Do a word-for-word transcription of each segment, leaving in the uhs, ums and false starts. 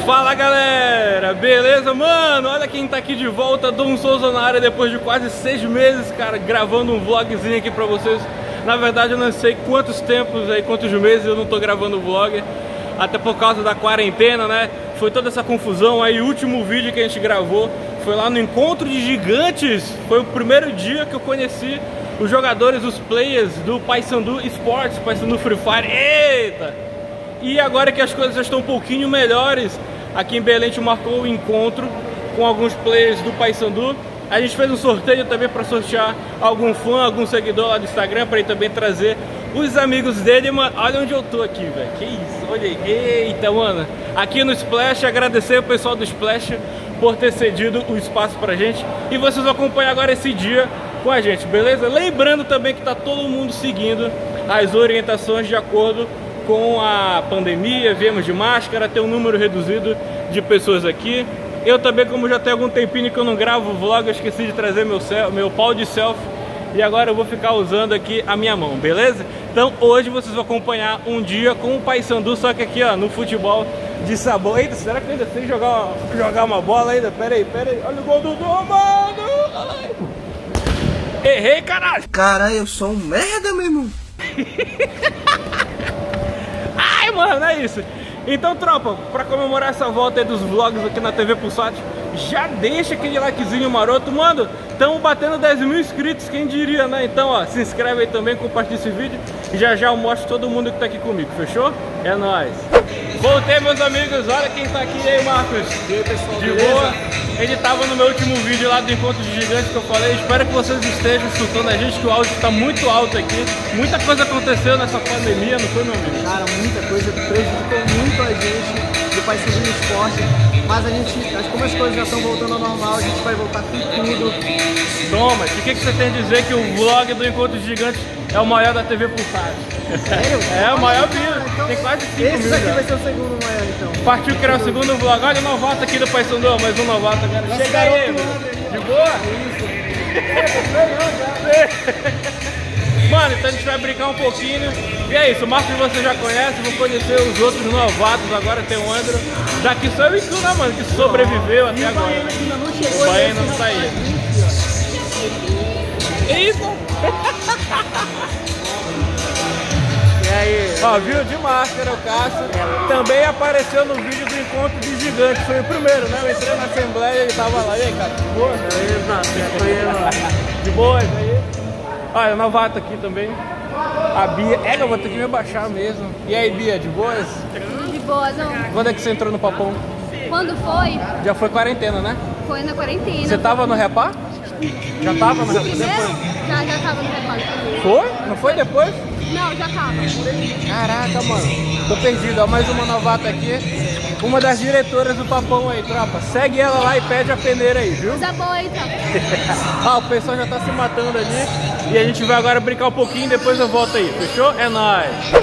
Fala galera, beleza mano? Olha quem tá aqui de volta, Dom Souza na área depois de quase seis meses, cara, gravando um vlogzinho aqui pra vocês. Na verdade eu não sei quantos tempos aí, quantos meses eu não tô gravando vlog, até por causa da quarentena, né? Foi toda essa confusão aí. O último vídeo que a gente gravou foi lá no Encontro de Gigantes. Foi o primeiro dia que eu conheci os jogadores, os players do Paysandu Esports, Paysandu Free Fire. Eita! E agora que as coisas já estão um pouquinho melhores, aqui em Belém a gente marcou o encontro com alguns players do Paysandu. A gente fez um sorteio também para sortear algum fã, algum seguidor lá do Instagram, para ele também trazer os amigos dele. Mano, olha onde eu tô aqui, velho. Que isso, olha aí. Eita, mano. Aqui no Splash, agradecer o pessoal do Splash por ter cedido o espaço pra gente. E vocês vão acompanhar agora esse dia com a gente, beleza? Lembrando também que tá todo mundo seguindo as orientações de acordo com a pandemia. Viemos de máscara, tem um número reduzido de pessoas aqui. Eu também, como já tem algum tempinho que eu não gravo vlog, eu esqueci de trazer meu, meu pau de selfie. E agora eu vou ficar usando aqui a minha mão, beleza? Então hoje vocês vão acompanhar um dia com o Paysandu, só que aqui ó, no futebol de sabor. Eita, será que eu ainda sei jogar, jogar uma bola ainda? Pera aí, pera aí. Olha o gol do Dom, mano! Ai. Errei, caralho! Caralho, eu sou um merda, meu irmão! Ai, mano, é isso. Então, tropa, pra comemorar essa volta aí dos vlogs aqui na T V Pulsat, já deixa aquele likezinho maroto, mano. Estamos batendo dez mil inscritos, quem diria, né? Então, ó, se inscreve aí também, compartilha esse vídeo e já já eu mostro todo mundo que tá aqui comigo, fechou? É nóis! Voltei, meus amigos, olha quem tá aqui aí, Marcos. E aí, pessoal, de beleza? boa. Ele tava no meu último vídeo lá do Encontro de Gigantes que eu falei. Espero que vocês estejam escutando a gente, que o áudio tá muito alto aqui. Muita coisa aconteceu nessa pandemia, não foi, meu amigo? Cara, muita coisa prejudicou muito a gente do Paysandu no esporte. Mas a gente, como as coisas já estão voltando ao normal, a gente vai voltar com tudo. Toma, o que, que você tem a dizer que o vlog do Encontro de Gigantes é o maior da T V Pulsar? Sério? É, o maior vídeo. Então, tem quase cinco mil. Esse daqui já vai ser o segundo maior, então. Partiu criar o segundo vlog. Olha o novato aqui do Paysandu, mais um novato agora. Nossa, chega aí, garoto, mano. De boa? Isso. Mano, então a gente vai brincar um pouquinho. E é isso, o Marcos você já conhece, vou conhecer os outros novatos. Agora tem o Andro. Daqui só eu e tu, né, mano? Que sobreviveu até agora. Ainda não chegou. O Baiano não saiu. Isso! E aí? Ó, viu? De máscara o Cássio. Também apareceu no vídeo do Encontro de Gigantes. Foi o primeiro, né? Eu entrei na Assembleia e ele tava lá. E aí, cara? De boa? De boa, isso aí. Olha, o novato aqui também. A Bia. É, eu vou ter que me abaixar mesmo. E aí, Bia, de boas? De boa, não. Quando é que você entrou no Papão? Quando foi? Já foi quarentena, né? Foi na quarentena. Você tava no Repá? Já tava no Repá? Primeiro? Já, já tava no reparo. Foi? Não foi depois? Não, já tava. Caraca, mano. Tô perdido. Ó, mais uma novata aqui. Uma das diretoras do Papão aí, tropa. Segue ela lá e pede a peneira aí, viu? Coisa boa aí, tá? Ah, o pessoal já tá se matando ali. E a gente vai agora brincar um pouquinho e depois eu volto aí. Fechou? É nóis!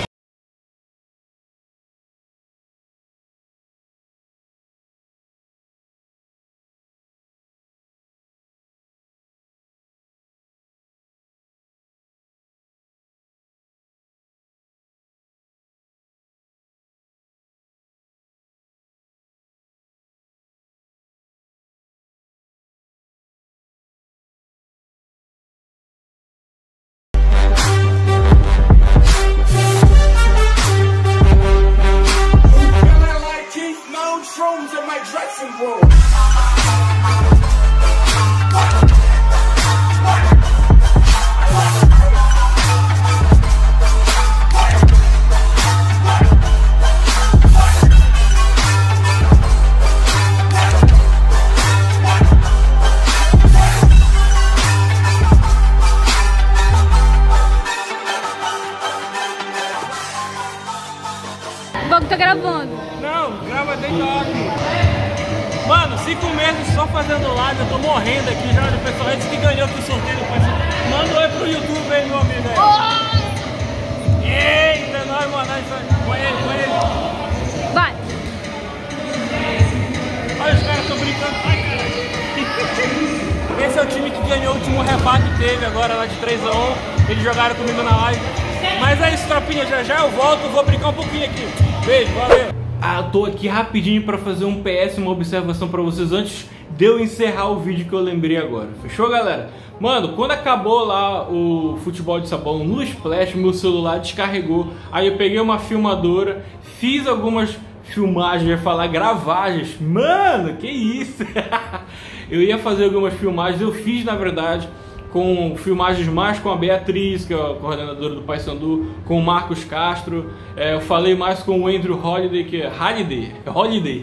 Shrooms in my dressing room. O bagulho tá gravando. Não, grava desde a hora. Mano, cinco meses só fazendo live, eu tô morrendo aqui já. O pessoal disse que ganhou aqui o sorteio do Paysandu. Manda um oi pro YouTube aí, meu amigo aí. Oh! Eita, nós, mano. Põe ele, põe ele. Vai. Olha, os caras tão brincando. Ai, caralho. Esse é o time que ganhou o último repá que teve agora lá de três a um. Eles jogaram comigo na live. Mas é isso, tropinha. Já já eu volto, vou brincar um pouquinho aqui. Beijo, valeu. Ah, eu tô aqui rapidinho pra fazer um P S, uma observação pra vocês antes de eu encerrar o vídeo que eu lembrei agora. Fechou, galera? Mano, quando acabou lá o futebol de sabão no Splash, meu celular descarregou. Aí eu peguei uma filmadora, fiz algumas filmagens, ia falar gravagens. Mano, que isso? Eu ia fazer algumas filmagens, eu fiz na verdade com filmagens mais com a Beatriz, que é a coordenadora do Paysandu, com o Marcos Castro. É, eu falei mais com o Andrew Holiday, que é Holiday, Holiday.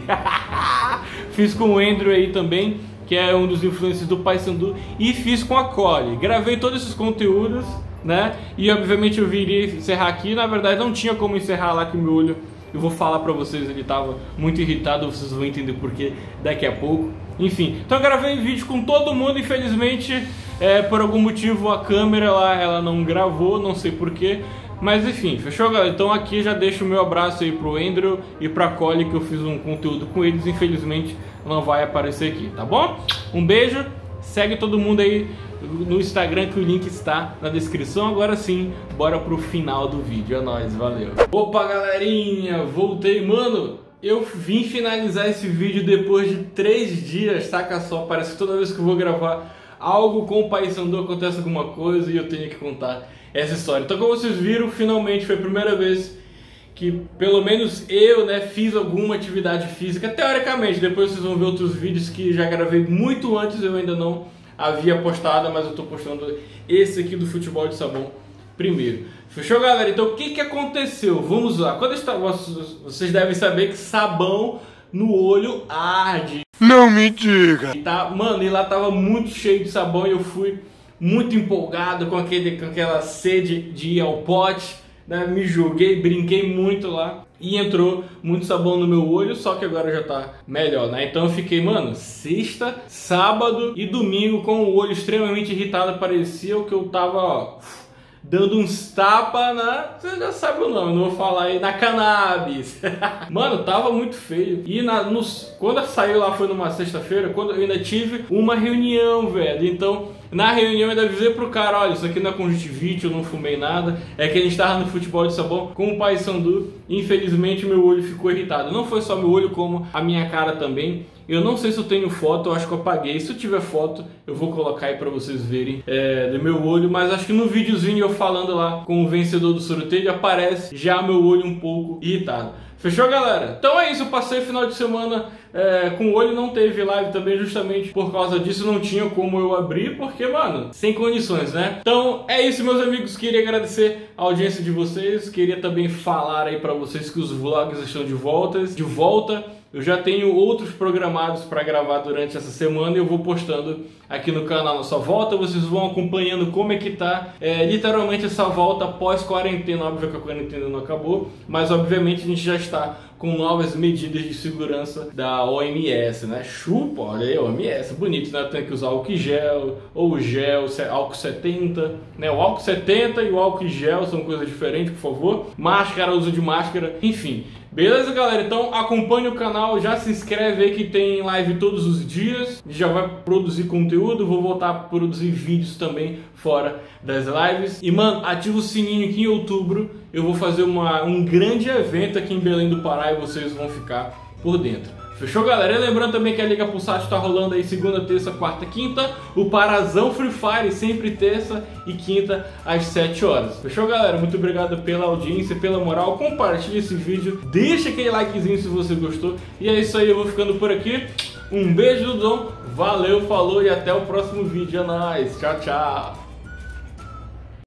Fiz com o Andrew aí também, que é um dos influencers do Paysandu, e fiz com a Cole. Gravei todos esses conteúdos, né? E obviamente eu viria encerrar aqui. Na verdade não tinha como encerrar lá, que o meu olho, eu vou falar pra vocês, ele tava muito irritado, vocês vão entender porquê daqui a pouco. Enfim, então eu gravei vídeo com todo mundo, infelizmente, é, por algum motivo a câmera lá, ela não gravou, não sei porquê. Mas enfim, fechou, galera? Então aqui já deixo o meu abraço aí pro Andrew e pra Cole, que eu fiz um conteúdo com eles, infelizmente não vai aparecer aqui, tá bom? Um beijo, segue todo mundo aí no Instagram, que o link está na descrição. Agora sim, bora pro final do vídeo, é nóis, valeu. Opa, galerinha, voltei, mano. Eu vim finalizar esse vídeo depois de três dias, saca só? Parece que toda vez que eu vou gravar algo com o Paysandu acontece alguma coisa e eu tenho que contar essa história. Então, como vocês viram, finalmente foi a primeira vez que pelo menos eu, né, fiz alguma atividade física, teoricamente. Depois vocês vão ver outros vídeos que já gravei muito antes, eu ainda não havia postado, mas eu tô postando esse aqui do futebol de sabão primeiro. Fechou, galera? Então o que que aconteceu? Vamos lá. Quando está, vocês devem saber que sabão no olho arde. Não me diga. E tá, mano, e lá tava muito cheio de sabão e eu fui muito empolgado com, aquele, com aquela sede de ir ao pote, né? Me joguei, brinquei muito lá e entrou muito sabão no meu olho, só que agora já tá melhor, né? Então eu fiquei, mano, sexta, sábado e domingo com o olho extremamente irritado, parecia o que eu tava, ó, dando uns tapas na... Você já sabe o nome, não vou falar aí, na cannabis. Mano, tava muito feio. E na, nos, quando saiu lá, foi numa sexta-feira, quando eu ainda tive uma reunião, velho. Então, na reunião eu ainda avisei pro cara, olha, isso aqui não é conjuntivite, eu não fumei nada. É que a gente tava no futebol de sabão com o Paysandu. Infelizmente, meu olho ficou irritado. Não foi só meu olho, como a minha cara também. Eu não sei se eu tenho foto, eu acho que eu apaguei. Se eu tiver foto, eu vou colocar aí pra vocês verem é, do meu olho. Mas acho que no videozinho eu falando lá com o vencedor do sorteio aparece já meu olho um pouco irritado. Fechou, galera? Então é isso, eu passei o final de semana é, com o olho, não teve live também justamente por causa disso, não tinha como eu abrir, porque, mano, sem condições, né? Então é isso, meus amigos, queria agradecer a audiência de vocês, queria também falar aí pra vocês que os vlogs estão de volta, de volta. Eu já tenho outros programados para gravar durante essa semana e eu vou postando aqui no canal nossa volta. Vocês vão acompanhando como é que tá é, literalmente essa volta pós-quarentena. Óbvio que a quarentena não acabou, mas obviamente a gente já está com novas medidas de segurança da O M S, né? Chupa, olha aí, O M S, bonito, né? Tem que usar álcool gel, ou gel, álcool setenta, né? O álcool setenta e o álcool gel são coisas diferentes, por favor. Máscara, uso de máscara, enfim. Beleza, galera? Então acompanhe o canal, já se inscreve aí que tem live todos os dias. A gente já vai produzir conteúdo, vou voltar a produzir vídeos também fora das lives. E, mano, ativa o sininho que em outubro eu vou fazer uma, um grande evento aqui em Belém do Pará e vocês vão ficar por dentro. Fechou, galera? E lembrando também que a Liga Pulsat está rolando aí segunda, terça, quarta, quinta. O Parazão Free Fire sempre terça e quinta às sete horas. Fechou, galera? Muito obrigado pela audiência, pela moral. Compartilhe esse vídeo, deixa aquele likezinho se você gostou. E é isso aí, eu vou ficando por aqui. Um beijo do Dom, valeu, falou e até o próximo vídeo. É nóis, tchau, tchau.